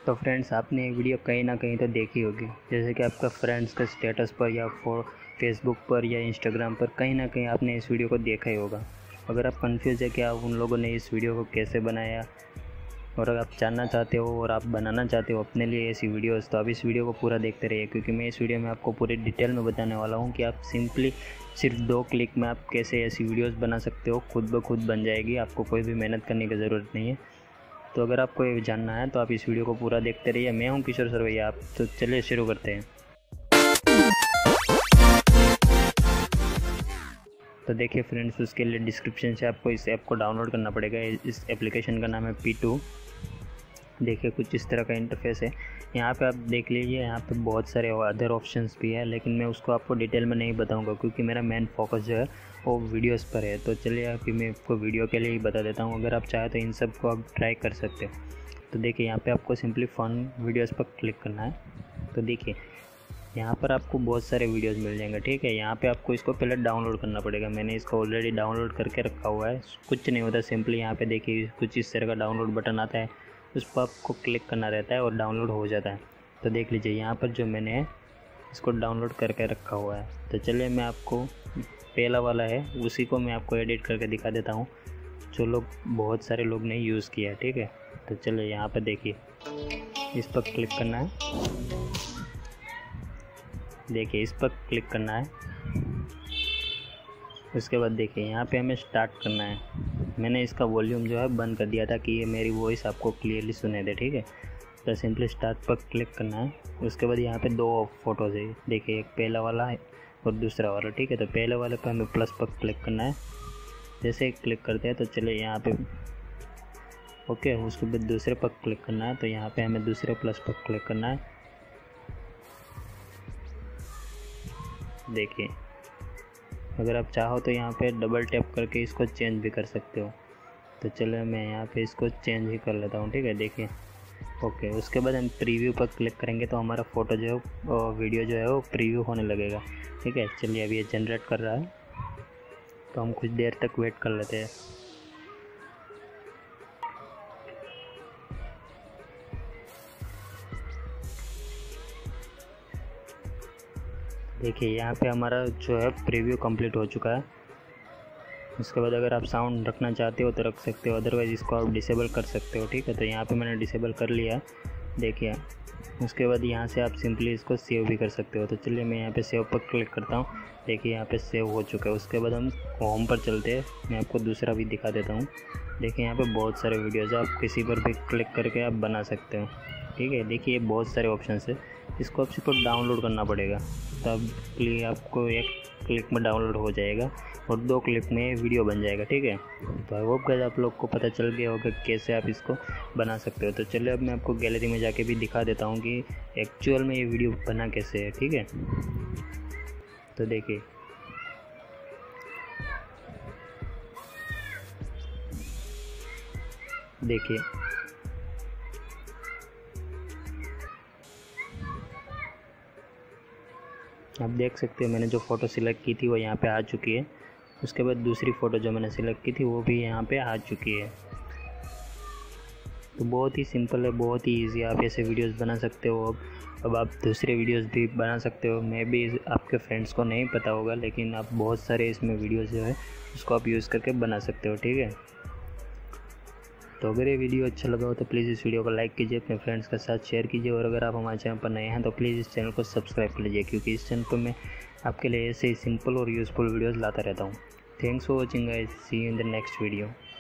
तो फ्रेंड्स, आपने ये वीडियो कहीं ना कहीं तो देखी होगी, जैसे कि आपका फ्रेंड्स का स्टेटस पर या फेसबुक पर या इंस्टाग्राम पर कहीं ना कहीं आपने इस वीडियो को देखा ही होगा। अगर आप कंफ्यूज है कि आप उन लोगों ने इस वीडियो को कैसे बनाया और अगर आप जानना चाहते हो और आप बनाना चाहते हो अपने लिए ऐसी वीडियोस, तो आप इस वीडियो को पूरा देखते रहिए, क्योंकि मैं इस वीडियो में आपको पूरी डिटेल में बताने वाला हूँ कि आप सिर्फ 2 क्लिक में आप कैसे ऐसी वीडियोस बना सकते हो। खुद ब खुद बन जाएगी, आपको कोई भी मेहनत करने की ज़रूरत नहीं है। तो अगर आपको ये जानना है तो आप इस वीडियो को पूरा देखते रहिए। मैं हूँ किशोर सरवैया, आप तो चलिए शुरू करते हैं। तो देखिए फ्रेंड्स, उसके लिए डिस्क्रिप्शन से आपको इस ऐप को डाउनलोड करना पड़ेगा। इस एप्लीकेशन का नाम है P2। देखिए कुछ इस तरह का इंटरफेस है। यहाँ पे आप देख लीजिए, यहाँ पे बहुत सारे अदर ऑप्शंस भी है, लेकिन मैं उसको आपको डिटेल में नहीं बताऊँगा क्योंकि मेरा मेन फोकस जो है वो वीडियोस पर है। तो चलिए अभी मैं आपको वीडियो के लिए ही बता देता हूँ। अगर आप चाहें तो इन सब को आप ट्राई कर सकते हो। तो देखिए यहाँ पे आपको सिंपली फन वीडियोस पर क्लिक करना है। तो देखिए यहाँ पर आपको बहुत सारे वीडियोस मिल जाएंगे, ठीक है। यहाँ पे आपको इसको पहले डाउनलोड करना पड़ेगा। मैंने इसको ऑलरेडी डाउनलोड करके रखा हुआ है। कुछ नहीं होता, सिंपली यहाँ पे देखिए कुछ इस तरह का डाउनलोड बटन आता है, उस पर आपको क्लिक करना रहता है और डाउनलोड हो जाता है। तो देख लीजिए यहाँ पर जो मैंने इसको डाउनलोड करके रखा हुआ है। तो चलिए मैं आपको पहला वाला है उसी को मैं आपको एडिट करके दिखा देता हूँ, जो बहुत सारे लोग ने यूज़ किया है, ठीक है। तो चलिए यहाँ पर देखिए, इस पर क्लिक करना है। देखिए इस पर क्लिक करना है। उसके बाद देखिए यहाँ पे हमें स्टार्ट करना है। मैंने इसका वॉल्यूम जो है बंद कर दिया था कि ये मेरी वॉइस आपको क्लियरली सुने दे, ठीक है। तो सिंपली स्टार्ट पर क्लिक करना है। उसके बाद यहाँ पे 2 फ़ोटोज़ है, देखिए एक पहला वाला है और दूसरा वाला, ठीक है। तो पहले वाले पर हमें प्लस पर क्लिक करना है। जैसे क्लिक करते हैं तो चलिए यहाँ पे ओके। उसके बाद दूसरे पर क्लिक करना है। तो यहाँ पे हमें दूसरे प्लस पर क्लिक करना है। देखिए अगर आप चाहो तो यहाँ पे डबल टैप करके इसको चेंज भी कर सकते हो। तो चलो मैं यहाँ पे इसको चेंज ही कर लेता हूँ, ठीक है। देखिए ओके। उसके बाद हम प्रीव्यू पर क्लिक करेंगे तो हमारा फ़ोटो जो है वीडियो जो है वो प्रीव्यू होने लगेगा, ठीक है। चलिए अभी ये जनरेट कर रहा है, तो हम कुछ देर तक वेट कर लेते हैं। देखिए यहाँ पे हमारा जो है प्रीव्यू कंप्लीट हो चुका है। उसके बाद अगर आप साउंड रखना चाहते हो तो रख सकते हो, अदरवाइज़ इसको आप डिसेबल कर सकते हो, ठीक है। तो यहाँ पे मैंने डिसेबल कर लिया, देखिए। उसके बाद यहाँ से आप सिंपली इसको सेव भी कर सकते हो। तो चलिए मैं यहाँ पे सेव पर क्लिक करता हूँ। देखिए यहाँ पे सेव हो चुका है। उसके बाद हम होम पर चलते हैं, मैं आपको दूसरा भी दिखा देता हूँ। देखिए यहाँ पे बहुत सारे वीडियोज़, आप किसी पर भी क्लिक करके आप बना सकते हो, ठीक है। देखिए बहुत सारे ऑप्शन है, इसको आपको डाउनलोड करना पड़ेगा। तब लिए आपको 1 क्लिक में डाउनलोड हो जाएगा और 2 क्लिक में वीडियो बन जाएगा, ठीक है। तो आई होप गाइस आप लोग को पता चल गया होगा कैसे आप इसको बना सकते हो। तो चलिए अब मैं आपको गैलरी में जाके भी दिखा देता हूँ कि एक्चुअल में ये वीडियो बना कैसे है, ठीक है। तो देखिए आप देख सकते हो मैंने जो फ़ोटो सिलेक्ट की थी वो यहाँ पे आ चुकी है। उसके बाद दूसरी फ़ोटो जो मैंने सिलेक्ट की थी वो भी यहाँ पे आ चुकी है। तो बहुत ही सिंपल है, बहुत ही इजी, आप ऐसे वीडियोस बना सकते हो। अब आप दूसरे वीडियोस भी बना सकते हो। मे भी आपके फ्रेंड्स को नहीं पता होगा, लेकिन आप बहुत सारे इसमें वीडियोस जो है उसको आप यूज़ करके बना सकते हो, ठीक है। तो अगर ये वीडियो अच्छा लगा हो तो प्लीज़ इस वीडियो को लाइक कीजिए, अपने फ्रेंड्स के साथ शेयर कीजिए, और अगर आप हमारे चैनल पर नए हैं तो प्लीज़ इस चैनल को सब्सक्राइब कर लीजिए, क्योंकि इस चैनल पर मैं आपके लिए ऐसे ही सिंपल और यूज़फुल वीडियोज़ लाता रहता हूँ। Thanks for watching guys, see you in the next video.